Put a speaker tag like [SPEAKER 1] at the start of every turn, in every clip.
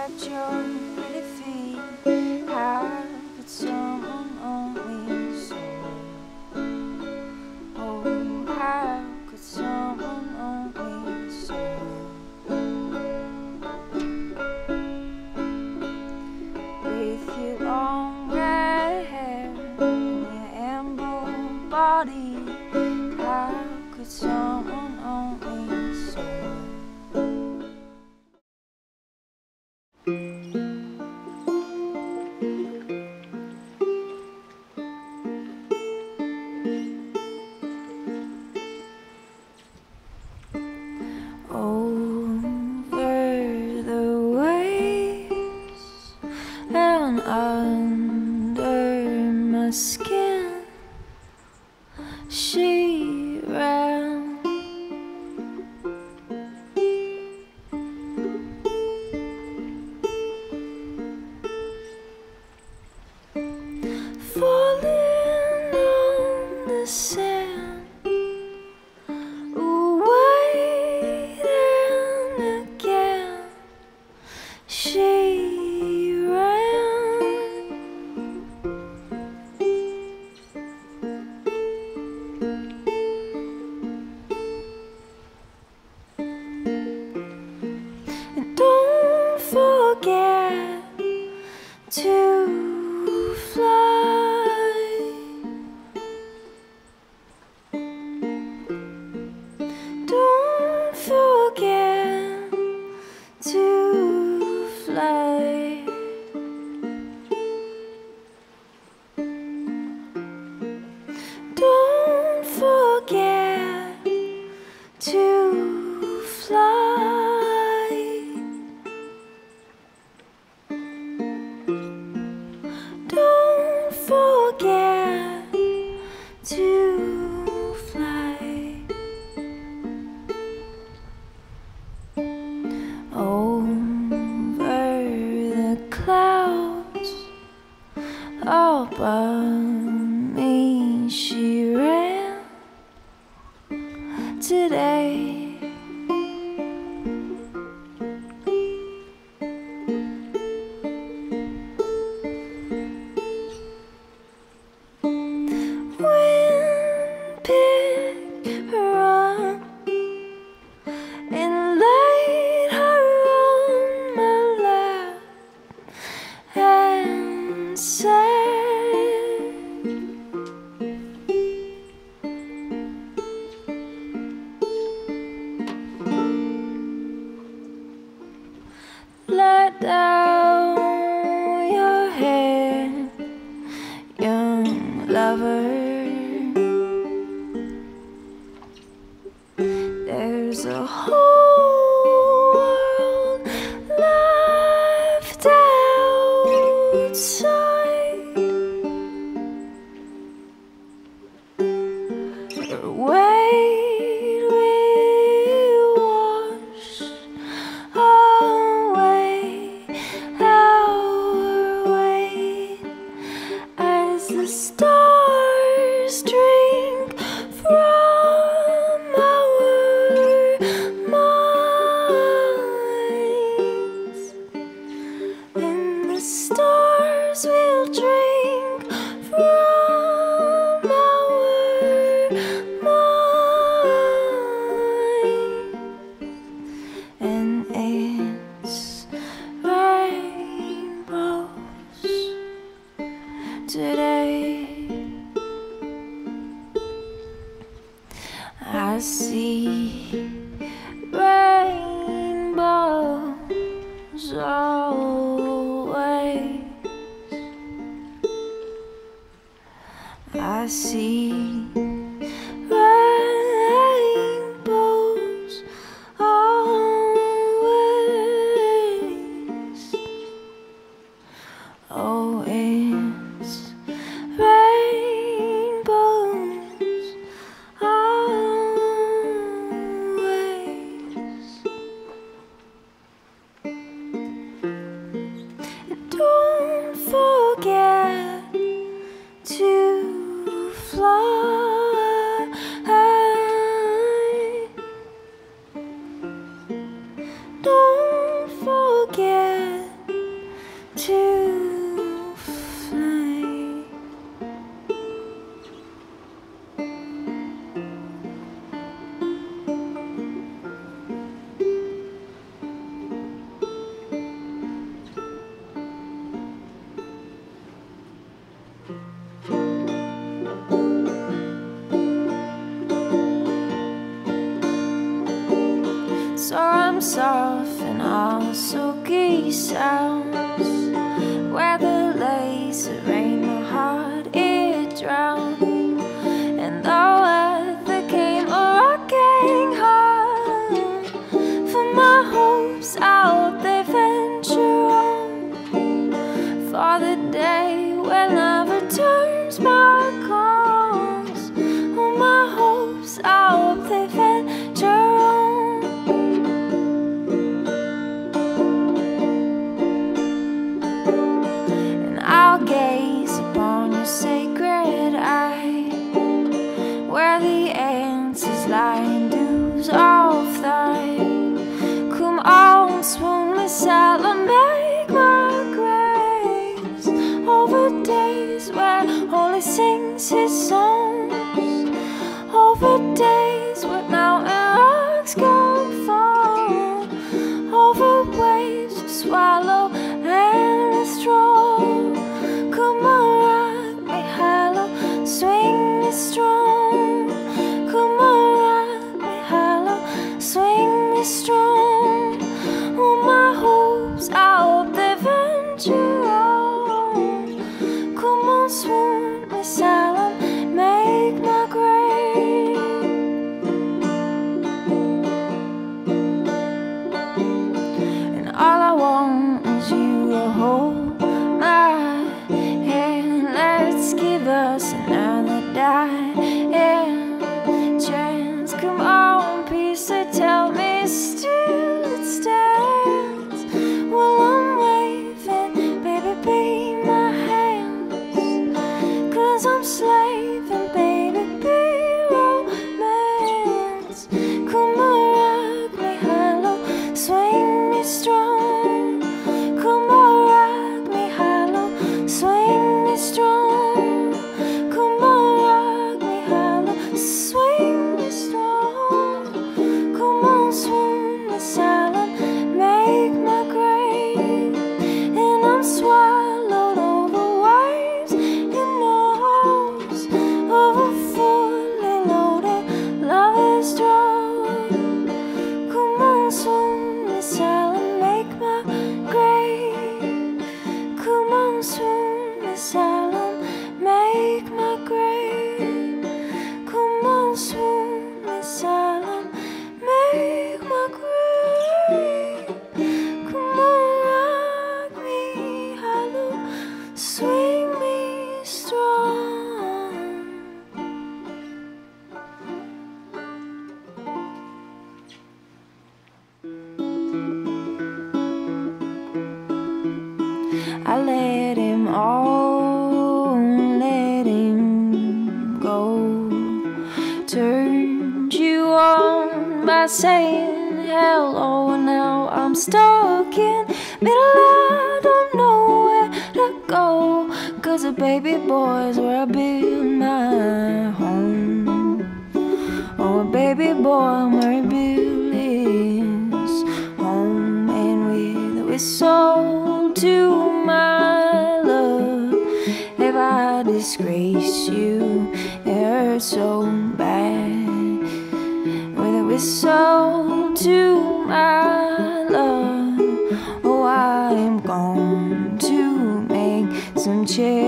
[SPEAKER 1] at your pretty feet. How could someone only say, oh, how could someone only say, with your long red hair and your amber body, how could someone only say? Over the waves and under my skin, she ran. Falling on the sand, away and again, she ran. And don't forget to fly. Don't forget to fly. Don't forget to fly. Don't forget to fly. Over the clouds above me, she ran today. Wind picked her up and laid her on my lap and said, let down your head, young lover. There's a whole world left outside. Her weight will wash away our weight as the stars drink from our minds, and the stars will drink from our minds, and it's rainbows today. I see rainbows always. I see rainbows always. Oh, it's rainbows always. Don't forget to fly. soft and all silky sounds, where the laser rain my heart it drowned. And though earth became a rocking home, for my hopes I hope they venture on, for the day when love returns my calls. Oh, my hopes I hope they venture on. I'll gaze upon your sacred eye, where the answers lie in dews of thine. Come on, swoon me, Salam, make my graves over days where Holy sings his songs, over days where mountain rocks come fall, over waves to swallow and withdraw. Come on, rock me hollow, swing me strong. Come on, rock me hollow, swing me strong. Oh, my hopes, I hope they venture on. Come on, swoon me, Salam, make my grave. And all I want is you to hold my hand. Let's give us another dying chance. Come on, peace, tell me still it stands. While I'm waving, baby, be my hands. 'Cause I'm slaving, baby, be romance. Come on, rock me hollow, swing me strong. Come on, rock me hollow, swing me strong. Come on, rock me hollow, swing me strong. Come on, swoon me, Salam, make my grave. And I'm swallowed over waves in nose, over fully loaded lovers drawn. Come on, swoon me, Salam, make my grave. Come on, swoon me, Salam, make my grave. Come on, swoon me, Salam, make my grave. Come on, rock me hollow, swing me strong. I let him on, let him go. Turned you on by saying hello, and now I'm stuck in middle. I don't know where to go, 'cause a baby boy's where I build my home. Oh, a baby boy where he built his home. And with a whistle to my love, if I disgrace you, it hurts so bad. With a whistle to my love, oh, I am going to make some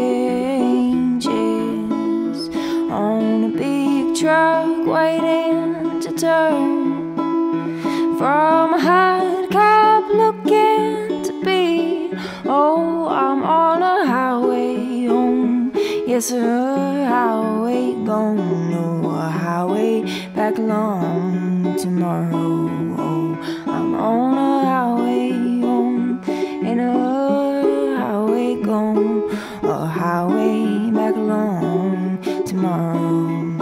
[SPEAKER 1] changes on a big truck waiting to turn from a hot cop looking to be. Oh, I'm on a highway home. Yes, sir, highway gone. No, a highway back along tomorrow. Oh, I'm on a highway home, and a highway gone. A highway back along tomorrow.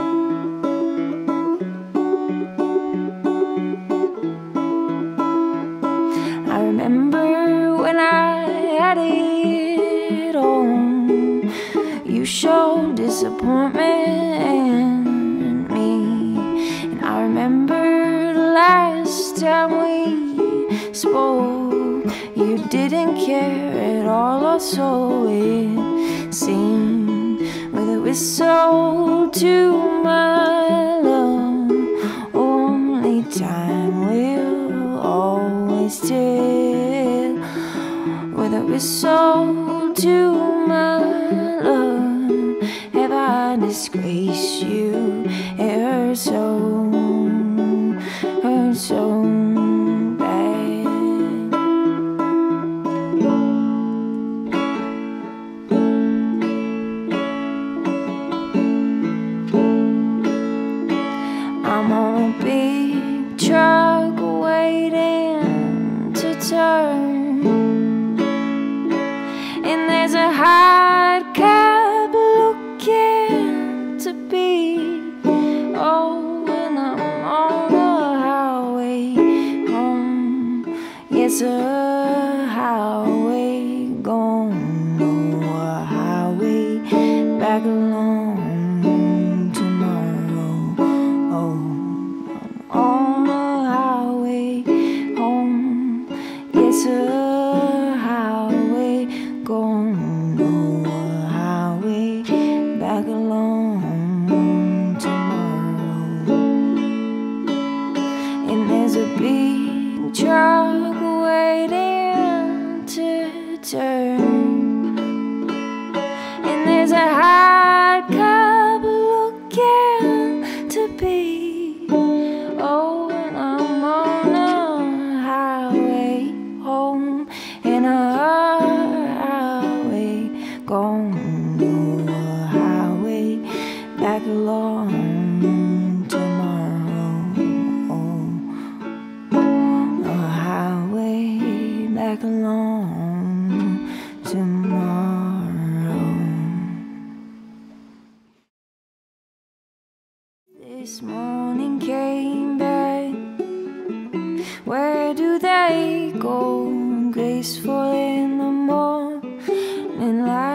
[SPEAKER 1] I remember when I had it all. You showed disappointment in me, and I remember the last time we spoke. You didn't care at all, or so it seemed. With a whistle to my love, only time will all to my love? Have I disgraced you? It hurts so bad. I'm on a big truck waiting to turn, and there's a hot cab looking to be. Oh, and I'm on the highway home. Yes, a highway gone, no, a highway back alone tomorrow. Oh, I'm on the highway home. Yes, a highway gone, no, a highway back alone tomorrow. And there's a big truck waiting to turn, and there's a hot cab looking to be. Oh, and I'm on a highway home, and a highway gone, no, a highway back along tomorrow. Oh, a highway back along tomorrow. This morning came back. Where do they go? Graceful in the morning light.